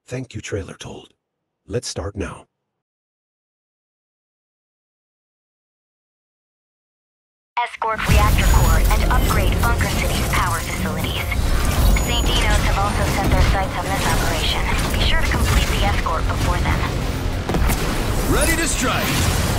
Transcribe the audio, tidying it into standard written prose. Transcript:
Thank you, Trailer Told. Let's start now. Escort reactor core and upgrade Bunker City's power facilities. St. Dino's have also set their sights on this operation. Be sure to complete the escort before then. Ready to strike!